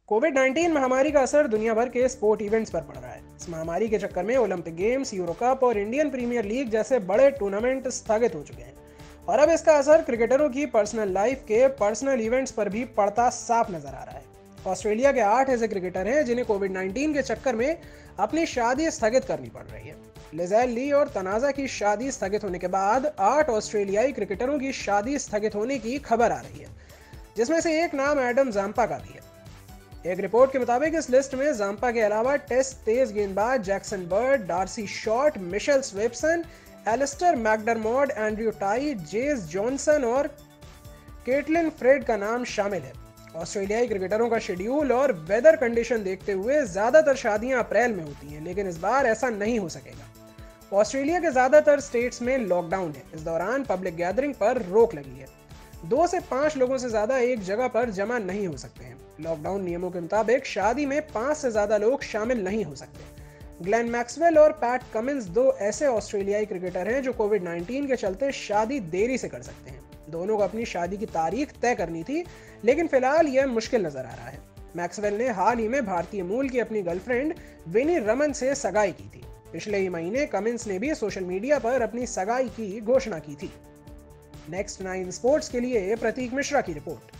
कोविड-19 महामारी का असर दुनिया भर के स्पोर्ट इवेंट्स पर पड़ रहा है। इस महामारी के चक्कर में ओलंपिक गेम्स, यूरो कप और इंडियन प्रीमियर लीग जैसे बड़े टूर्नामेंट स्थगित हो चुके हैं और अब इसका असर क्रिकेटरों की पर्सनल लाइफ के पर्सनल इवेंट्स पर भी पड़ता साफ नजर आ रहा है। ऑस्ट्रेलिया के 8 ऐसे क्रिकेटर हैं जिन्हें कोविड-19 के चक्कर में अपनी शादी स्थगित करनी पड़ रही है। लिजेल ली और तनाजा की शादी स्थगित होने के बाद 8 ऑस्ट्रेलियाई क्रिकेटरों की शादी स्थगित होने की खबर आ रही है, जिसमें से एक नाम एडम जाम्पा का भी है। एक रिपोर्ट के मुताबिक इस लिस्ट में जाम्पा के अलावा टेस्ट तेज गेंदबाज Jackson Bird, Darcy Short, Mitchell Swepson, Alister McDermott, Andrew Tye, Jess Johnson और केटलिन फ्रेड का नाम शामिल है। ऑस्ट्रेलियाई क्रिकेटरों का शेड्यूल और वेदर कंडीशन देखते हुए ज्यादातर शादियां अप्रैल में होती हैं, लेकिन इस बार ऐसा नहीं हो सकेगा। ऑस्ट्रेलिया के ज्यादातर स्टेट्स में लॉकडाउन है। इस दौरान पब्लिक गैदरिंग पर रोक लगी है। 2 से 5 लोगों से ज्यादा एक जगह पर जमा नहीं हो सकते हैं। लॉकडाउन नियमों के मुताबिक शादी में 5 से ज्यादा लोग शामिल नहीं हो सकते। ग्लेन मैक्सवेल और पैट कमिंस 2 ऐसे ऑस्ट्रेलियाई क्रिकेटर हैं जो कोविड-19 के चलते शादी देरी से कर सकते हैं। दोनों को अपनी शादी की तारीख तय करनी थी, लेकिन फिलहाल यह मुश्किल नजर आ रहा है। मैक्सवेल ने हाल ही में भारतीय मूल की अपनी गर्लफ्रेंड विनी रमन से सगाई की थी। पिछले ही महीने कमिंस ने भी सोशल मीडिया पर अपनी सगाई की घोषणा की थी। नेक्स्ट 9 स्पोर्ट्स के लिए प्रतीक मिश्रा की रिपोर्ट।